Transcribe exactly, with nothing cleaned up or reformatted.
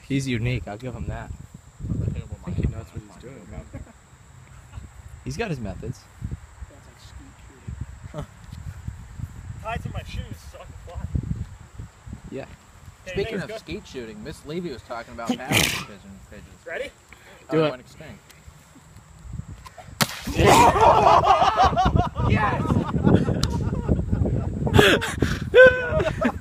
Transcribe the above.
He's unique, I'll give him that. I think he knows what he's doing, man. He's got his methods. That's like skeet shooting. Huh. Tied to my shoes so I can fly. Yeah. Okay, Speaking you of think it's skeet shooting, Miss Levy was talking about passenger pigeon pigeons. good? Ready? Do Oh, it. went extinct. Yes!